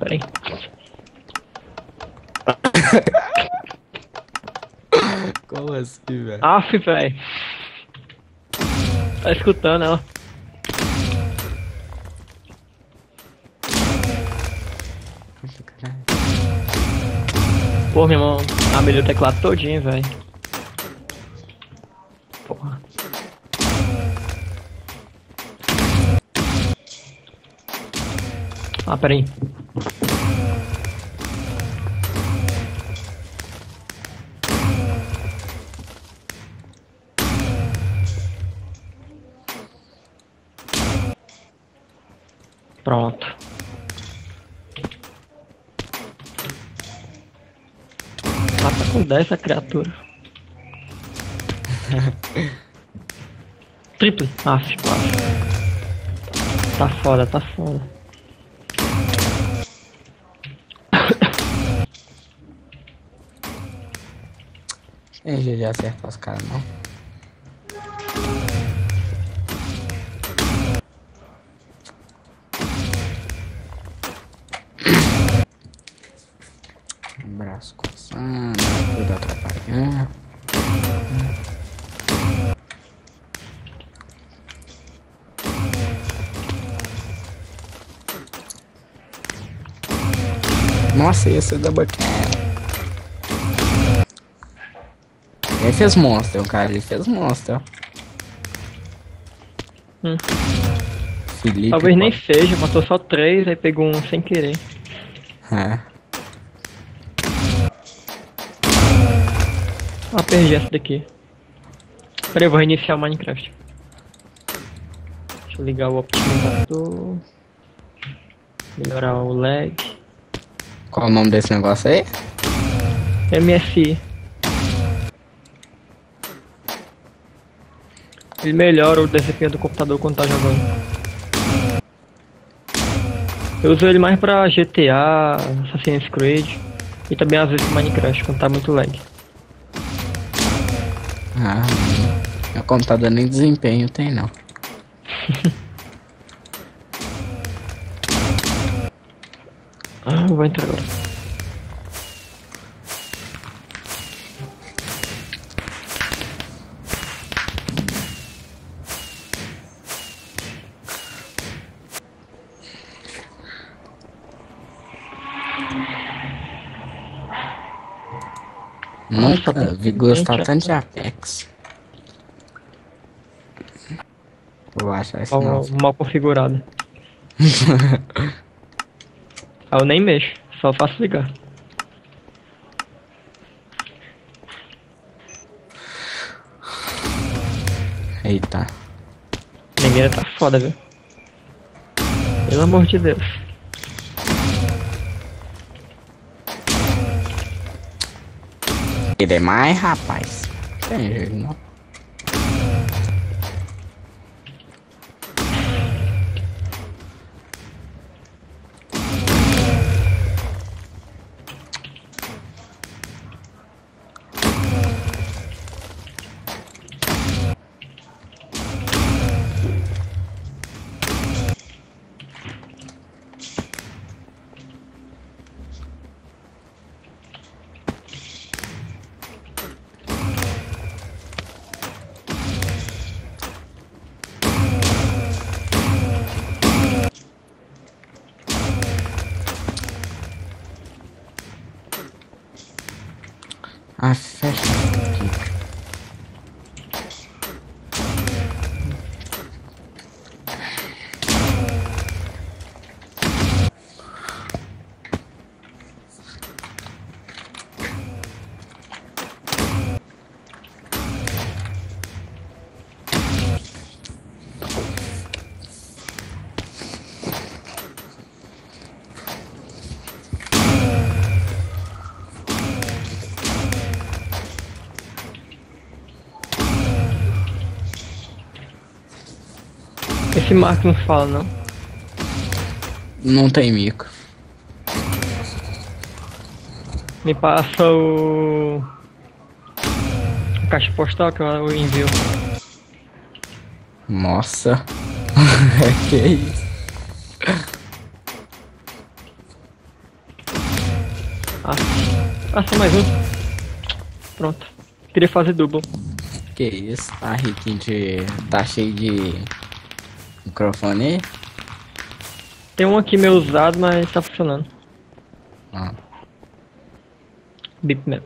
Pera aí. Como assim, velho? Aff, velho. Tá escutando ela. Pô, meu irmão, abri o teclado todinho, velho. Porra. Ah, pera aí. Pronto. Ah, tá com 10 essa criatura. Triple. Ah, quase. Tá foda, tá foda. Tem jeito de acertar os caras, não. Braço coçando, tudo atrapalhando. Nossa, esse é double kill. Ele fez monstro, cara, ele fez monstro. Felipe. Talvez nem seja, matou só 3, aí pegou um sem querer. É. Ah, perdi essa daqui. Pera aí, eu vou reiniciar o Minecraft. Deixa eu ligar o optimizador. Melhorar o lag. Qual o nome desse negócio aí? MSI. Ele melhora o desempenho do computador quando tá jogando. Eu uso ele mais pra GTA, Assassin's Creed e também às vezes Minecraft quando tá muito lag. Ah, meu computador nem desempenho tem, não. Ah, eu vou entrar agora. Nunca tá vi gostar gente, tanto de Apex. Vou achar esse não. mal configurado. Ah, eu nem mexo, só faço ligar. Eita. Ninguém tá foda, viu? Pelo amor de Deus. Ele é mais, rapaz. Tem jeito, não. Ah, fecha aqui. Esse Mark não fala, não. Não tem mico. Me passa o... a caixa postal que eu envio. Nossa. Que isso? Só mais um. Pronto. Queria fazer double. Que isso? Tá riquinho de... Tá cheio de... microfone aí? Tem um aqui meio usado, mas tá funcionando. Ah. Bip mesmo.